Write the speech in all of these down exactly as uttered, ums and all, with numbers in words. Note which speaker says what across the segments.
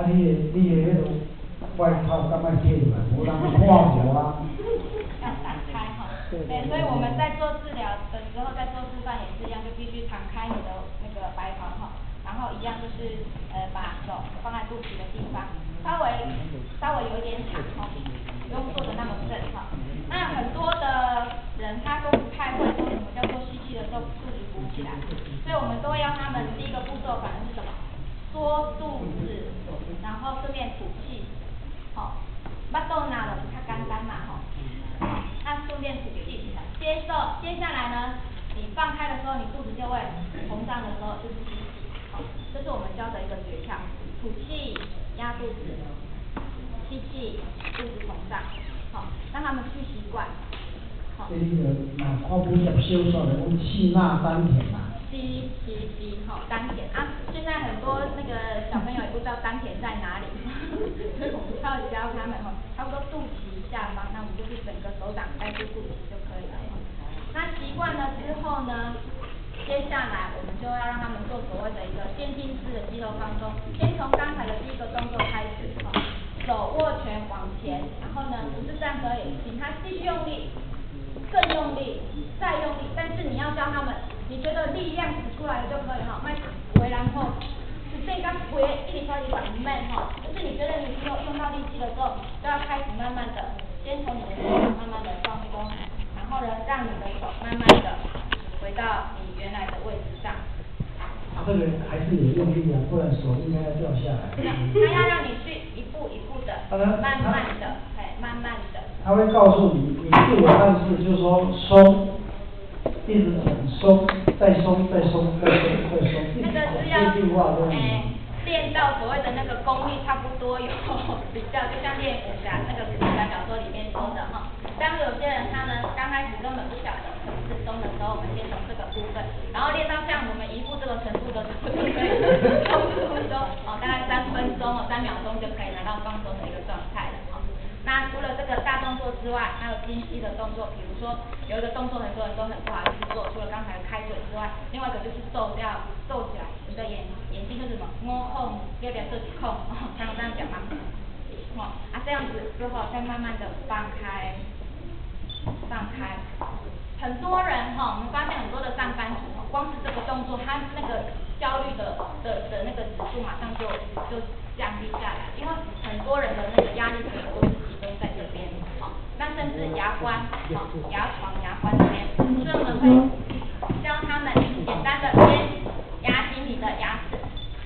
Speaker 1: 啊，你的你的那种外套干嘛贴起来？无人看着啊。
Speaker 2: 要展开哈，对，所以我们在做治疗的时候，在做示范也是一样，就必须敞开你的那个白袍哈，然后一样就是呃把手放在肚脐的地方，稍微稍微有一点长哈，不用做的那么正哈。那很多的人他都不太会说什么叫做吸气的时候肚子鼓起来，所以我们都会要他们第一个步骤反而是什么？缩肚子，然后顺便吐气，好，巴豆拿了比较简单嘛哈。那顺便吐气，接受接下来呢，你放开的时候，你肚子就会膨胀的时候就是吸气，好，这是我们教的一个诀窍，吐气压肚子，吸气肚子膨胀，好，让他们去习惯。好。
Speaker 1: 这个那看不接受说的，我们气纳丹田呐。
Speaker 2: 吸吸吸，好，丹田啊！现在很多那个小朋友也不知道丹田在哪里，所以我们要教他们哈，差不多肚脐下方，那我们就是整个手掌盖住肚脐就可以了。那习惯了之后呢，接下来我们就要让他们做所谓的一个渐进式的肌肉放松，先从刚才的第一个动作开始哈，手握拳往前，然后呢不是这样可以，请他继续用力，更用力，再用力，但是你要教他们。你觉得力量使出来了就可以哈，迈回然后，是这个回一直超级短慢哈，就是你觉得你没有用到力气的时候，就要开始慢慢的，先从你的手慢慢的放松，然后呢，让你的手慢慢的回到你原来的位置上。
Speaker 1: 这个还是有用力啊，不然手应该要掉下来。
Speaker 2: 他要让你去一步一步的，慢慢的，哎，慢慢的。
Speaker 1: 他会告诉你，你自我暗示就是说松。一直很松，再松，再松，再松，再松。
Speaker 2: 那个是要哎练到所谓的那个功力差不多有比较，就像练武侠那个武侠小说里面说的哈。当有些人他呢刚开始根本不晓得什么是松的时候，我们先从这个部分，然后练到像我们一步这个程度的时候，就可以松松松哦，大概三分钟哦，三秒钟就可以拿到放松的一个状态了哈。那除了这个大动作之外，还有精细的动作，比如说有一个动作很多人都很不好意思做，除了刚才开嘴之外，另外一个就是皱掉皱起来，你的眼眼睛就是什么摸空，要不要做空？哦，刚刚这样讲吗？哦，啊这样子之后再慢慢的放开，放开。很多人哈、哦，我们发现很多的上班族，光是这个动作，他那个焦虑的的的那个指数马上就就降低下来，因为很多人的那个压力可能都是集中在这边，好、哦，那甚至牙关，好、哦，牙床、牙关这边，所以我们会教他们简单的先压紧你的牙齿，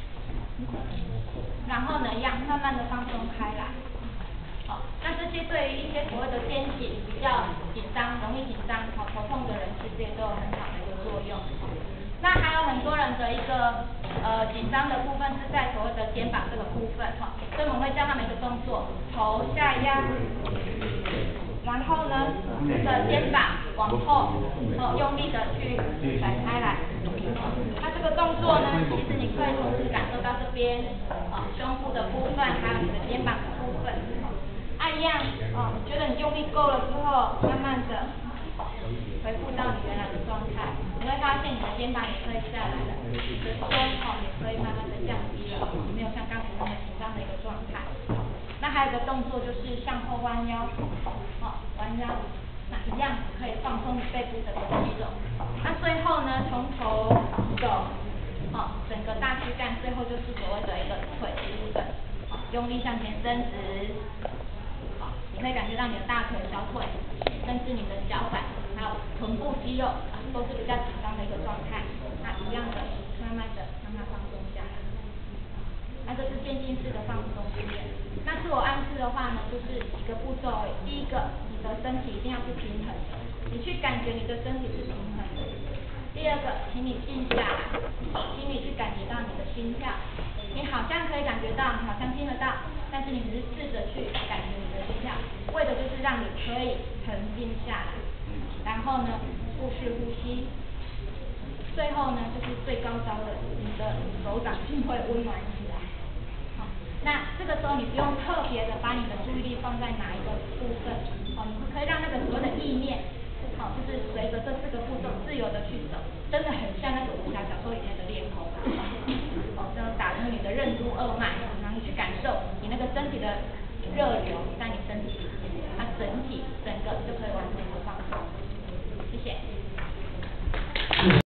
Speaker 2: 然后呢，一样慢慢的放松开来。好，那这些对于一些所谓的肩颈比较紧张、容易紧张、好头痛的人，其实也都有很好的一个作用。那还有很多人的一个呃紧张的部分是在所谓的肩膀这个部分哈，所以我们会教他们一个动作，头下压，然后呢，你的肩膀往后，哦用力的去甩开来。那这个动作呢，其实你可以同时感受到这边啊、呃、胸部的部分，还有你的肩膀的部分。按一样哦，你觉得你用力够了之后，慢慢的回复到你原来的状态，你会发现你的肩膀也可以下来了，你的胸哦也可以慢慢的降低了，没有像刚才那么紧张的一个状态。那还有一个动作就是向后弯腰，哦弯腰，那一样可以放松你背部的肌肉。那最后呢，从头手哦整个大躯干，最后就是所谓的一个腿部分，哦用力向前伸直。你可以感觉到你的大腿、小腿，甚至你的脚板，还有臀部肌肉啊，都是比较紧张的一个状态。那一样的，慢慢的让它放松下来。那这是渐进式的放松训练。那自我暗示的话呢，就是几个步骤。第一个，你的身体一定要是平衡的，你去感觉你的身体是平衡的。第二个，请你静下来，请你去感觉到你的心跳。你好像可以感觉到，好像听得到，但是你只是试着去感觉你的心跳，为的就是让你可以沉静下来。然后呢，腹式呼吸。最后呢，就是最高招的，你的手掌心会温暖起来。好，那这个时候你不用特别的把你的注意力放在哪一个部分，哦，你可以让那个所谓的意念，好、哦，就是随着这四个步骤自由的去走，真的很像那个武侠小说里面的练功。哦，这样打通你的任督二脉，然后去感受身体的热流在你身体里面，它整体整个就可以完成一个放松。谢谢。